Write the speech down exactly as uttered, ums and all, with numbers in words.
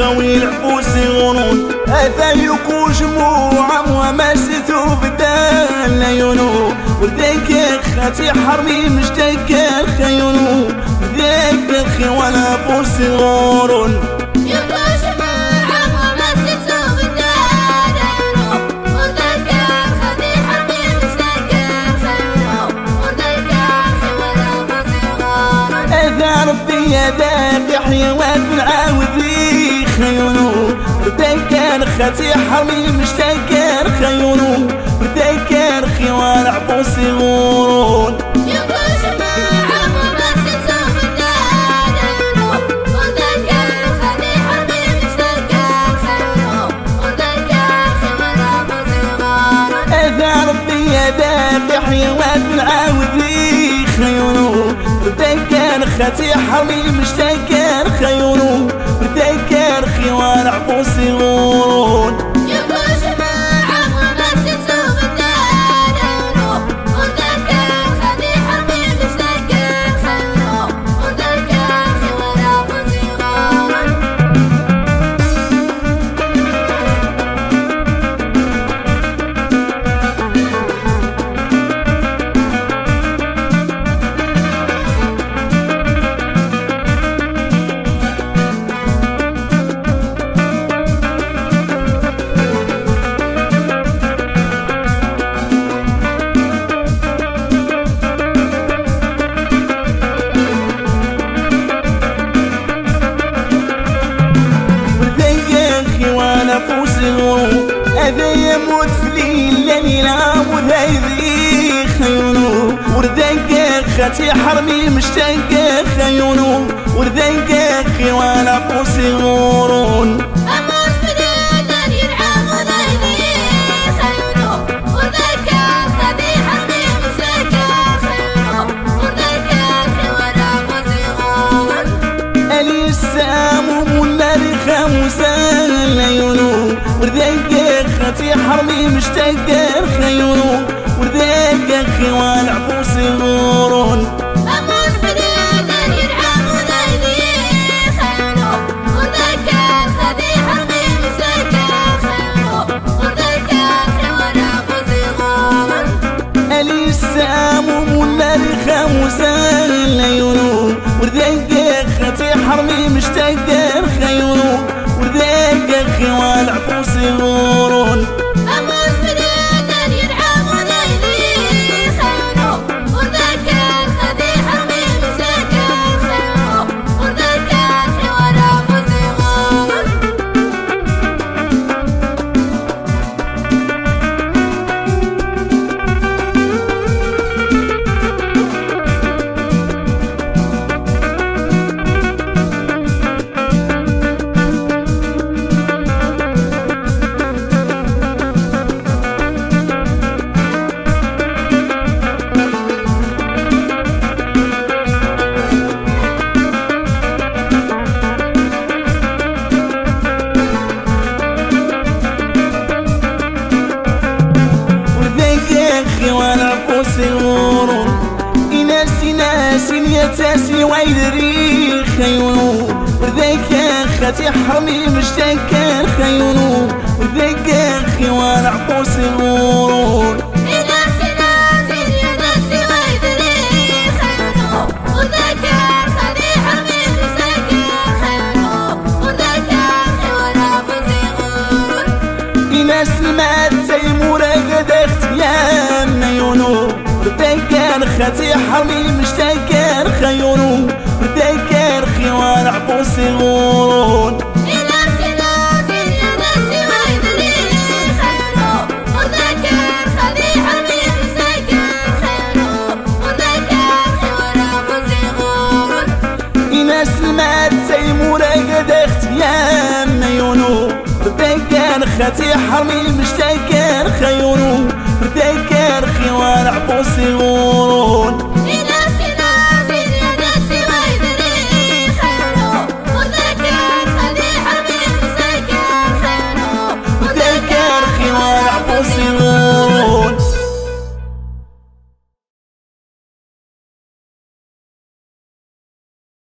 ويلعبوا صغرون هذا يكون جموعة وما ستو بدال ليونو وذاك خاتي حرمي مشتاق خيونو ذاك الخي ولا بو صغرون ربي هذاك حيوان نعاودي خيونو ذاك خاتي حرمي مشتاق خيونو ذاك خيوان عبو صغرون ربي هذاك حيوان نعاودي خيونو ذاك خاتي حرمي مشتاق خيونو ذاك خيوان عبو صغرون هذا يموت في ليلة يلعب وذايذي خيونو ورداك خاتي حرمي مشتاق خيونو ورداك خيوان عبو صغرون أموت في ليلة يلعب وذايذي خيونو ورداك خاتي حرمي مشتاق خيونو ورداك خيوان عبو صغرون ألي السام ولا الخمسة ليونو ورداك خاتي حرمي مشتاق خيونو ورداك خيوان عبو صغرون أموت في ليلة يلعب وذايذي خيونو ورداك خاتي حرمي مشتاق خيونو ورداك خيوان عبو صغرون ألي السام ولا الخمسة ليونو ورداك خاتي حرمي مشتاق خيونو ورداك خيوان عبو صغرون أموت في ليلة يلعب وذايذي خيونو ورداك خاتي حرمي مشتاق خيونو ورداك خيوان عبو صغرون خيوان عبو صغرون إناس إناس يتاسي ويدري خيونو وذاك خاتي حرمي مشتاق خيونو وذاك خيوان عبو صغرون إناس إناس يتاسي ويدري خيونو وذاك خاتي حرمي مشتاق خيونو وذاك خيوان عبو صغرون إناس المات تيمورا قد اختيام يونو وذاك خاتي حرمي مشتاق خيونو وذاك خيوان عبو صغرون إناس إناس يتاسي ويدري خيونو وذاك خاتي حرمي مشتاق خيونو وذاك خيوان عبو صغرون إناس المات تيمورا قد اختيام يونو وذاك خاتي حرمي مشتاق خيونو وذاك خيوان عبو صغرون